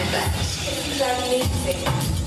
This is amazing.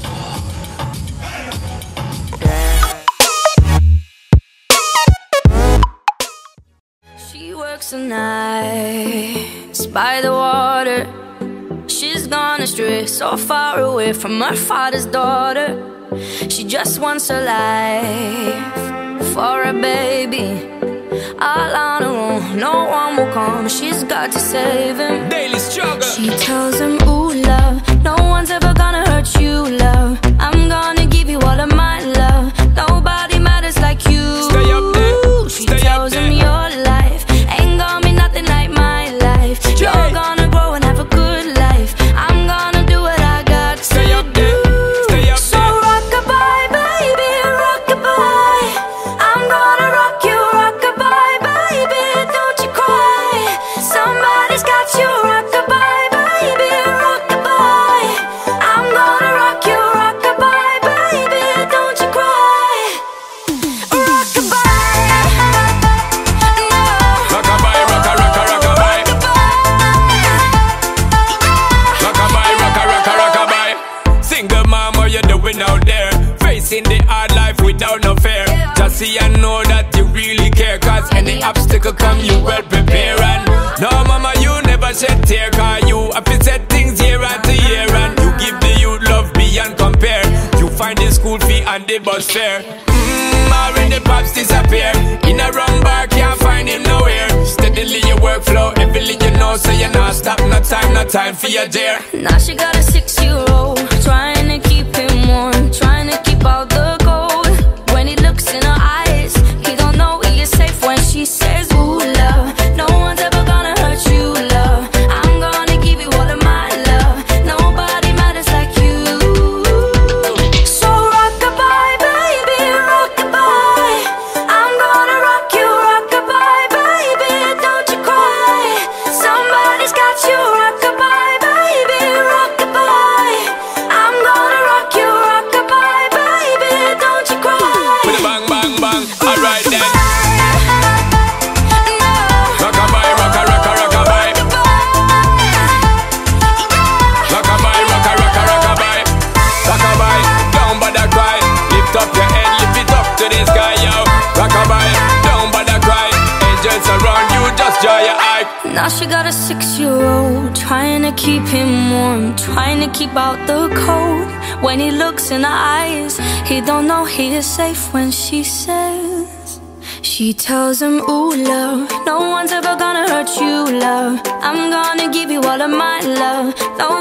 She works the nights by the water. She's gone astray, so far away from her father's daughter. She just wants her life for a baby. All on her own, no one will come. She's got to save him. Daily struggle. She tells him, ooh, love, no one's ever gonna hurt you, love. I'm gonna give you all of my love. Nobody matters like you. Stay up there. She tells him your life ain't gonna be nothing like my life. You're gonna grow and have a good life. I'm gonna do what I got to Stay up there. Stay up so there. rock-a-bye, baby, rock-a-bye. I'm gonna rock you, rock-a-bye, baby, don't you cry. Somebody's got you, rock-a-bye, baby, rock-a-bye. I'm gonna rock you, rock-a-bye, baby, don't you cry. Rock-a-bye, no. Rock-a-bye, rock-a-rock-a, rock-a-bye. Rock-a-bye, rock-a-rock-a, rock-a-bye. Single mom, what you doing out there? Facing the hard life without no fear. Just see and know that you really care. Cause any obstacle come, you well prepare. And no mama, you never shed tear. Cause you have to set things year after year. And you give the youth love beyond compare. You find the school fee and the bus fare. Already the pops disappear. In a wrong bar, can't find him nowhere. Steadily your workflow, everything you know. So you not stop, no time for your dear. Now she got a 6-year-old, trying to keep him warm, trying to keep out the cold. When he looks in her eyes, he don't know he is safe when she says, ooh, love, no one's ever gonna hurt you, love. I'm gonna give you all of my love. Nobody matters like you. So rock-a-bye, baby, rock-a-bye. I'm gonna rock you, rock-a-bye, baby, don't you cry. Somebody's got you, rock-a-bye, baby, rock-a-bye. I'm gonna rock you, rock-a-bye, baby, don't you cry. With a bang, bang, bang. Alright then. No. Rock-a-bye, rock-a-rock-a, rock-a-bye. Rock-a-bye, rock-a-rock-a, rock-a-bye. Rock-a-bye, don't bother cry. Lift up your head, lift it up to the sky, yo. Rock-a-bye, don't bother cry. Angels around you, just dry your eye. Now she got a 6-year-old, trying to keep him warm, trying to keep out the cold. When he looks in her eyes, he don't know he is safe when she says. She tells him, ooh, love, no one's ever gonna hurt you, love. I'm gonna give you all of my love. No